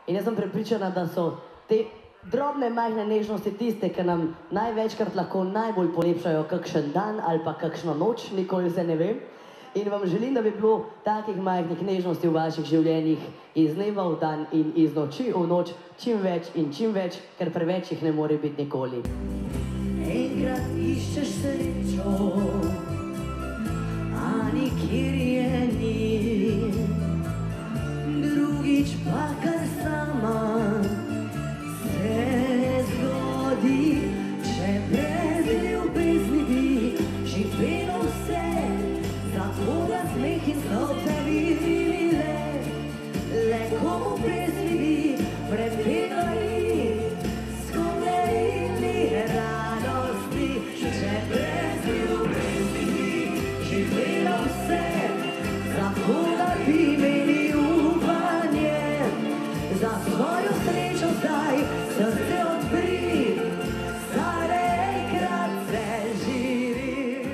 In jaz sem prepričana, da so te drobne, majhne nežnosti tiste, ki nam največkrat lahko najbolj polepšajo kakšen dan ali pa kakšno noč, nikoli se ne vem. In vam želim, da bi bilo takih majhnih nežnosti v vaših življenjih iz dneva v dan in iz noči v noč čim več in čim več, ker preveč jih ne more biti nikoli. Enkrat iščeš srečo, a nikjer je ni, drugič pa kar sama se zgodi, če brez ljubezni bi živelo vse, zato da smeh in solze bi bile, le komu pesmi bi prepegali, skomerili radosti, če brez ljubezni bi živelo vse, zato da bi imeli upanje, za svojo srečo zdaj srce odpri, saj enkrat se živi.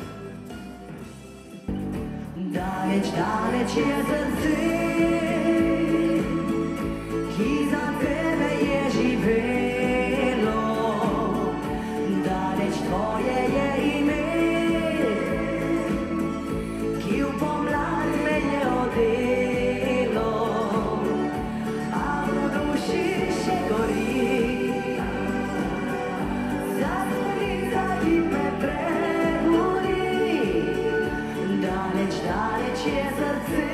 Daleč, daleč je srce, ki za tebe je živelo, daleč tvoje je ime, ki v pomlad me je odelo, a v duši še gori, zastorica, ki me prebudi. Daleč, daleč je srce,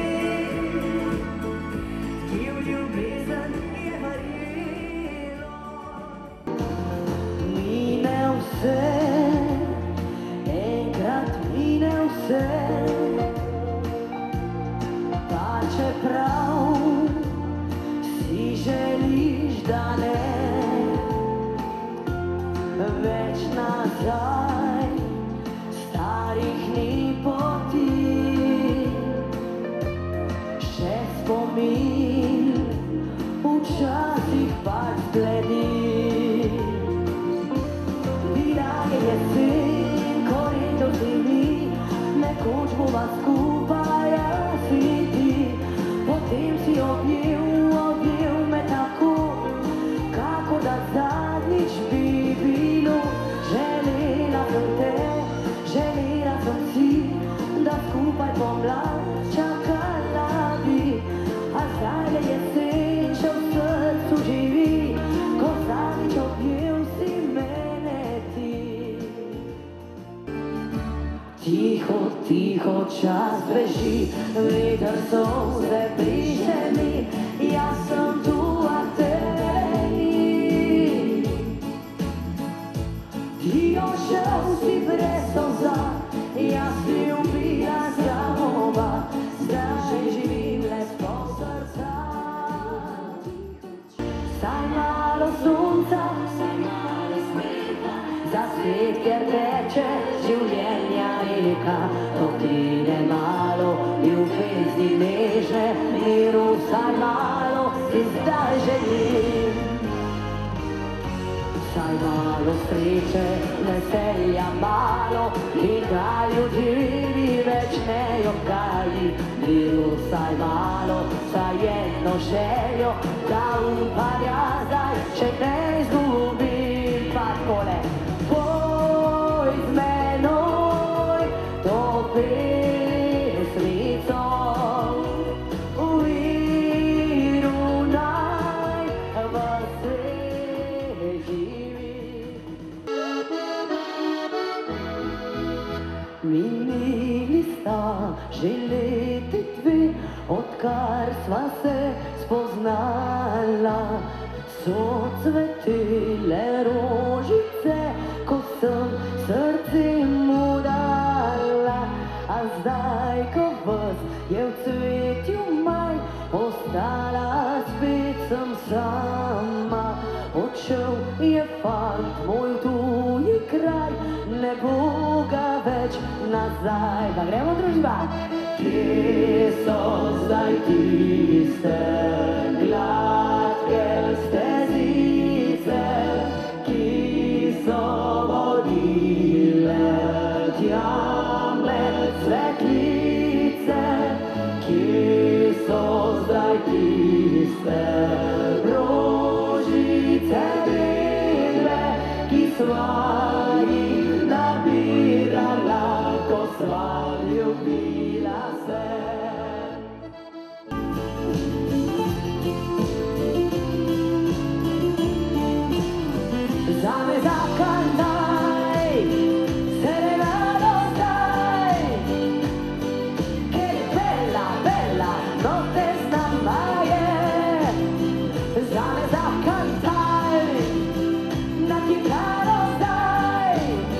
ki v ljubezen je verjelo. Mine vse, enkrat mine vse, pa čeprav si želiš, da ne, več nazaj starih ni poti, še spomin včasih pač zbledi. Bila je jesen, korenjev zimi, nekoč bova skupaj jaz in ti, potem si objel me tako, kakor da zadnjič bi bilo. Želela sem te, želela sem si, da skupaj pomlad čakala bi, a zdaj je jesen, še v srcu živi, ko zadnjič objel si mene ti. Tiho, tiho čas beži, veter solze briše mi, jaz sem tu, a tebe ni. Ti odšel si brez solza, jaz si ubila samova, zdaj živim le s pol srca. Saj malo sonca, saj malo smeha, za svet, ker teče življenja reka, topline malo, ljubezni nežne, miru vsaj malo, si zdaj želim. Vsaj malo sreče, veselja malo, in da ljudi mi več ne jokaji, miru vsaj malo, vsaj jedno željo, da upanja zdaj še ne izgubim. Pa takole, poj z menoj to pesmico, v miru naj v svet živi. Minili sta že leti dve, odkar sva se spoznala, so cvetele rožice, ko sem srce mu dala, a zdaj, ko ves je v cvetju maj, ostala spet sem sama. Odšel je fant moj v tuji kraj, ne bo ga več nazaj. Pa gremo, družba! Kje so zdaj tiste gladke stezice, ki so vodile tja med svetlice? Kje so zdaj tiste se rožice bele, ki sva jih nabirala, ko sva ljubila se. Zame zakaj naj se ne rado zdaj, ker je bella, bella, notte znamaje. Zame zakaj naj na kitaro zdaj,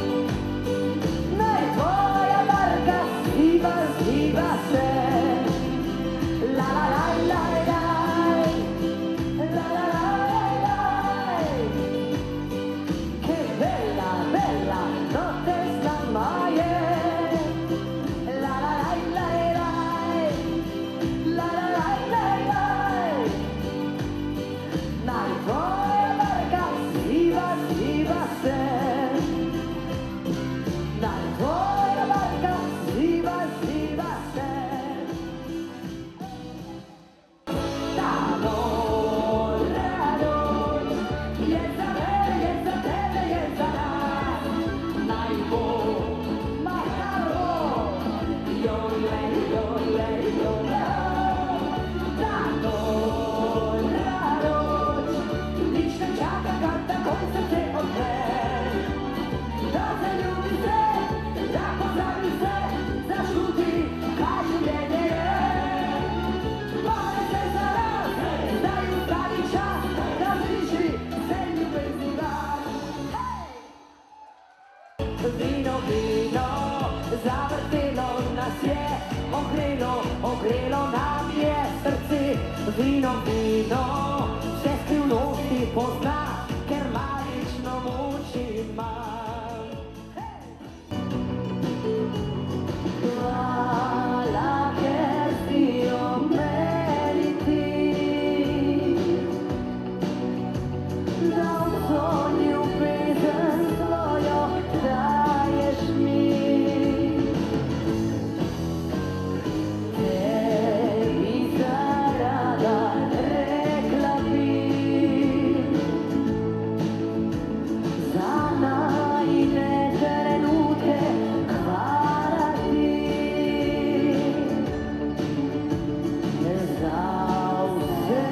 naj tvoja barka zdiva, zdiva se. La la la la la, la la la la la. Che bella, bella, notte znamaje. La la la la la, la la la la la. Naj tvoja barka zdiva, zdiva se. Naj tvoja barka zdiva, zdiva se. Ta nora noč je za mene, je za tebe, je za nas. Naj bo mahalo, jole, jole, jole. Ta nora noč nič ne čaka, kar takoj srce odpre. Da zaljubi se, da pozabi se, začuti, kaj življenje je. Pone se za nas, zdaj ustavi čas, da sliši se ljubezni glas. Vino, vino, zavrtelo nas je, ogrelo, ogrelo nam je srce. Vino, vino, vse skrivnosti pozna, ker magično moč ima. Hvala, ker si o meni ti, da vso ljubezen svojo daješ mi. Tebi zarada rekla bi, za najine trenutke hvala ti. Za vse,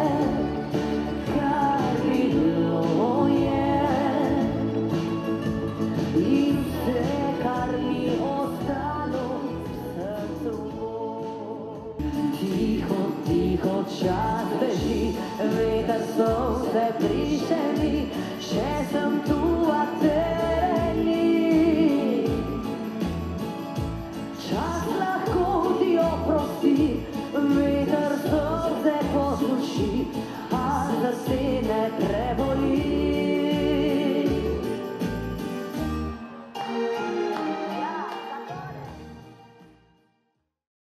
kar bilo je, in vse, kar mi ostalo v srcu bo. Tiho, tiho čas beži, veter solze briše mi, še sem tu, a tere ni. Čas lahko ti oprosti,